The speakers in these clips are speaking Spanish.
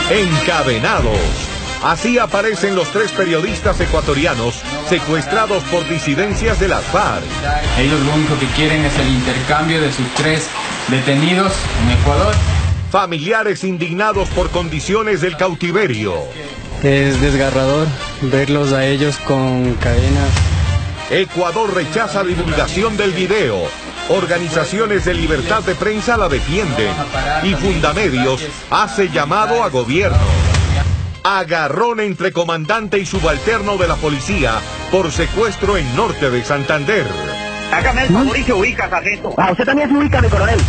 Encadenados. Así aparecen los 3 periodistas ecuatorianos secuestrados por disidencias de las FARC. Ellos lo único que quieren es el intercambio de sus 3 detenidos en Ecuador. Familiares indignados por condiciones del cautiverio. Es desgarrador verlos a ellos con cadenas. Ecuador rechaza divulgación del video. Organizaciones de libertad de prensa la defienden. Y Fundamedios hace llamado a gobierno. Agarrón entre comandante y subalterno de la policía por secuestro en norte de Santander. Hágame el favor y se ubica, sargento. Usted también se ubica, mi coronel.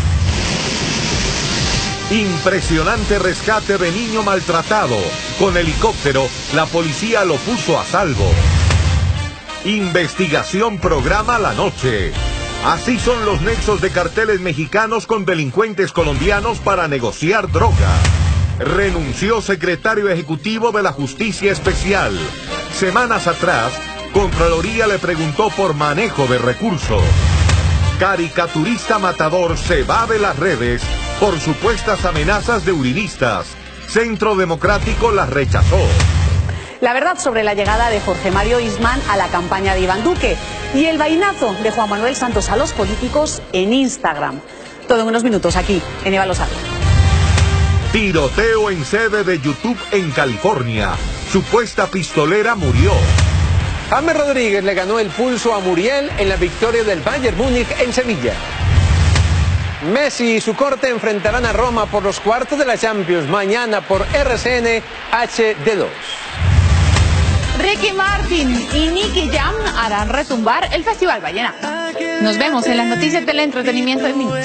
Impresionante rescate de niño maltratado. Con helicóptero, la policía lo puso a salvo. Investigación programa la noche. Así son los nexos de carteles mexicanos con delincuentes colombianos para negociar droga. Renunció secretario ejecutivo de la Justicia Especial. Semanas atrás, Contraloría le preguntó por manejo de recursos. Caricaturista matador se va de las redes por supuestas amenazas de uribistas. Centro Democrático las rechazó. La verdad sobre la llegada de Jorge Mario Isman a la campaña de Iván Duque y el vainazo de Juan Manuel Santos a los políticos en Instagram. Todo en unos minutos aquí en Eva lo sabe. Tiroteo en sede de YouTube en California. Supuesta pistolera murió. James Rodríguez le ganó el pulso a Muriel en la victoria del Bayern Múnich en Sevilla. Messi y su corte enfrentarán a Roma por los cuartos de la Champions mañana por RCN HD2. Ricky Martin y Nicky Jam harán retumbar el Festival Vallenato. Nos vemos en las noticias del entretenimiento en minutos.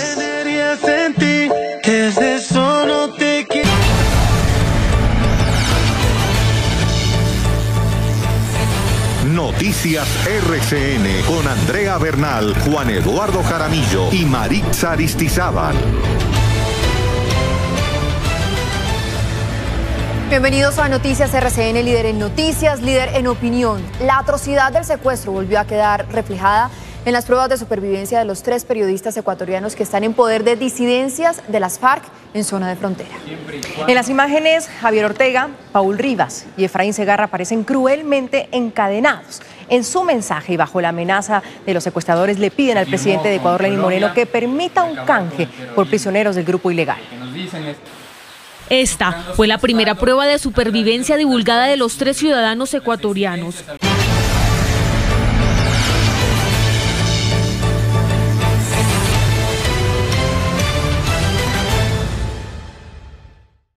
Noticias RCN con Andrea Bernal, Juan Eduardo Jaramillo y Maritza Aristizábal. Bienvenidos a Noticias RCN, líder en noticias, líder en opinión. La atrocidad del secuestro volvió a quedar reflejada en las pruebas de supervivencia de los 3 periodistas ecuatorianos que están en poder de disidencias de las FARC en zona de frontera. En las imágenes, Javier Ortega, Paul Rivas y Efraín Segarra aparecen cruelmente encadenados. En su mensaje y bajo la amenaza de los secuestradores le piden al presidente de Ecuador, Lenín Moreno, que permita un canje por prisioneros del grupo ilegal. Esta fue la primera prueba de supervivencia divulgada de los 3 ciudadanos ecuatorianos.